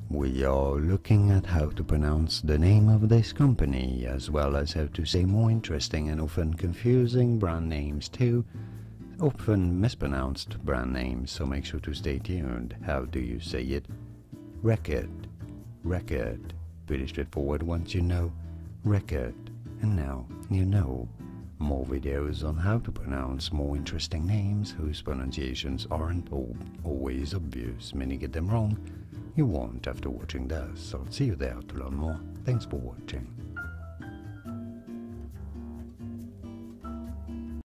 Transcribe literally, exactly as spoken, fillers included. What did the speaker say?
We are looking at how to pronounce the name of this company, as well as how to say more interesting and often confusing brand names too, often mispronounced brand names, so make sure to stay tuned. How do you say it? Reckitt, Reckitt. Pretty straightforward once you know Reckitt, and now you know. More videos on how to pronounce more interesting names whose pronunciations aren't all, always obvious. Many get them wrong. You won't after watching this, so I'll see you there to learn more. Thanks for watching.